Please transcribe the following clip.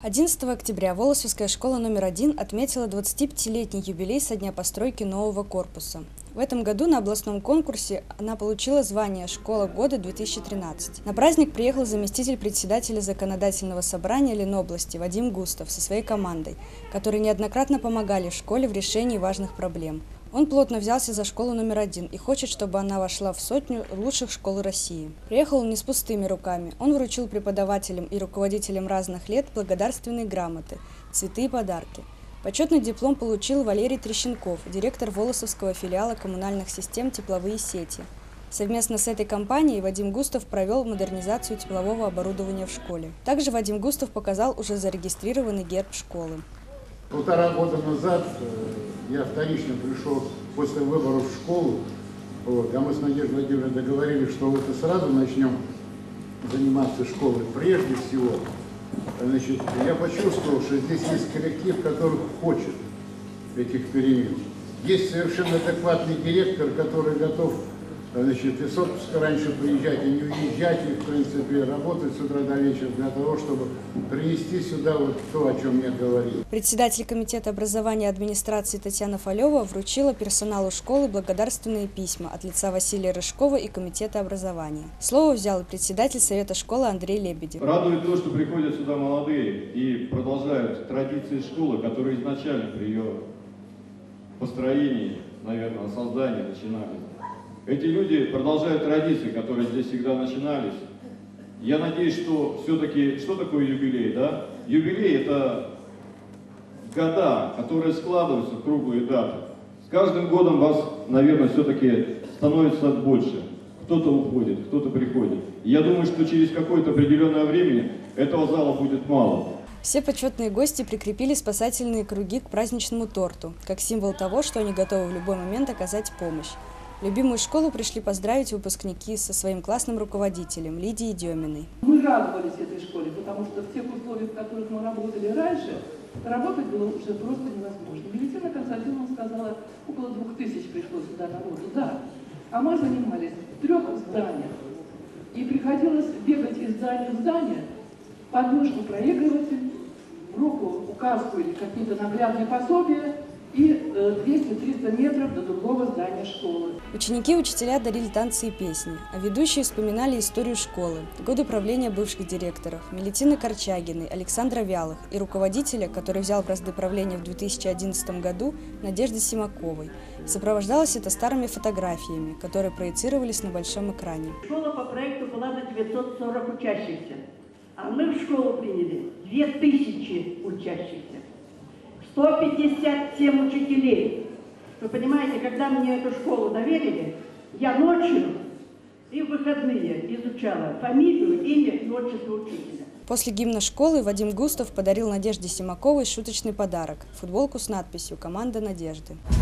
11 октября Волосовская школа номер 1 отметила 25-летний юбилей со дня постройки нового корпуса. В этом году на областном конкурсе она получила звание «Школа года-2013». На праздник приехал заместитель председателя законодательного собрания Ленобласти Вадим Густов со своей командой, которые неоднократно помогали в школе в решении важных проблем. Он плотно взялся за школу номер 1 и хочет, чтобы она вошла в 100 лучших школ России. Приехал он не с пустыми руками. Он вручил преподавателям и руководителям разных лет благодарственные грамоты, цветы и подарки. Почетный диплом получил Валерий Трещенков, директор Волосовского филиала коммунальных систем «Тепловые сети». Совместно с этой компанией Вадим Густов провел модернизацию теплового оборудования в школе. Также Вадим Густов показал уже зарегистрированный герб школы. 1,5 года назад я вторично пришел после выборов в школу, а мы с Надеждой Владимировной договорились, что вот и сразу начнем заниматься школой. Прежде всего, я почувствовал, что здесь есть коллектив, который хочет этих перемен. Есть совершенно адекватный директор, который готов из отпуска раньше приезжать и не уезжать, и в принципе работать с утра до вечера для того, чтобы принести сюда вот то, о чем я говорил. Председатель комитета образования и администрации Татьяна Фалева вручила персоналу школы благодарственные письма от лица Василия Рыжкова и комитета образования. Слово взял и председатель совета школы Андрей Лебедев. Радует то, что приходят сюда молодые и продолжают традиции школы, которые изначально при ее построении, наверное, создании начинались. Эти люди продолжают традиции, которые здесь всегда начинались. Я надеюсь, что все-таки, что такое юбилей, да? Юбилей – это года, которые складываются в круглые даты. С каждым годом вас, наверное, все-таки становится больше. Кто-то уходит, кто-то приходит. И я думаю, что через какое-то определенное время этого зала будет мало. Все почетные гости прикрепили спасательные круги к праздничному торту, как символ того, что они готовы в любой момент оказать помощь. Любимую школу пришли поздравить выпускники со своим классным руководителем Лидией Деминой. Мы радовались этой школе, потому что в тех условиях, в которых мы работали раньше, работать было уже просто невозможно. Валентина Константиновна сказала, около 2000 пришло сюда народу. Да, а мы занимались в 3 зданиях. И приходилось бегать из здания в здание, под мышку проигрыватель, в руку указку или какие-то наглядные пособия, и 200-300 метров до другого здания школы. Ученики и учителя дарили танцы и песни, а ведущие вспоминали историю школы, годы правления бывших директоров Мелитины Корчагиной, Александра Вялых и руководителя, который взял бразды правления в 2011 году, Надежды Симаковой. Сопровождалось это старыми фотографиями, которые проецировались на большом экране. Школа по проекту была на 940 учащихся, а мы в школу приняли 2000 учащихся. 157 учителей. Вы понимаете, когда мне эту школу доверили, я ночью и в выходные изучала фамилию, имя и отчество учителя. После гимна школы Вадим Густов подарил Надежде Симаковой шуточный подарок – футболку с надписью «Команда Надежды».